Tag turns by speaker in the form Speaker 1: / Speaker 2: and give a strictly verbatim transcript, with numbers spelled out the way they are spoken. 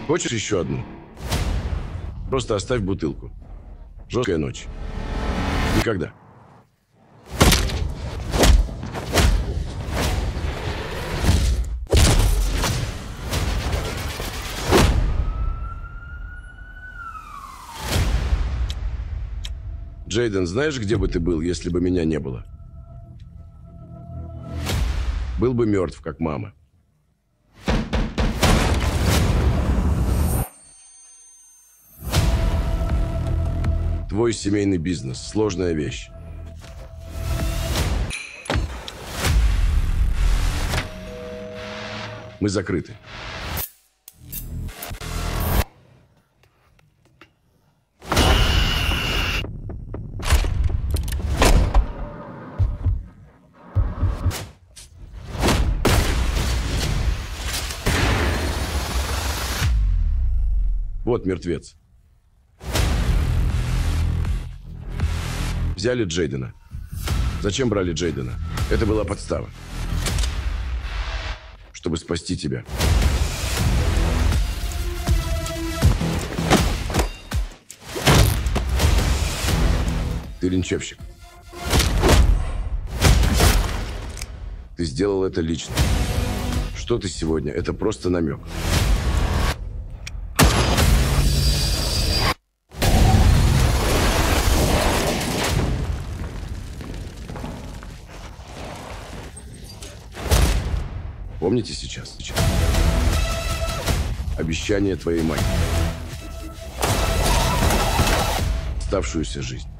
Speaker 1: Хочешь еще одну? Просто оставь бутылку. Жесткая ночь. Никогда. Джейден, знаешь, где бы ты был, если бы меня не было? Был бы мертв, как мама. Твой семейный бизнес – сложная вещь. Мы закрыты. Вот мертвец. Взяли Джейдена. Зачем брали Джейдена? Это была подстава. Чтобы спасти тебя. Ты линчевщик. Ты сделал это лично. Что ты сегодня? Это просто намек. Помните сейчас? сейчас? Обещание твоей матери. Оставшуюся жизнь.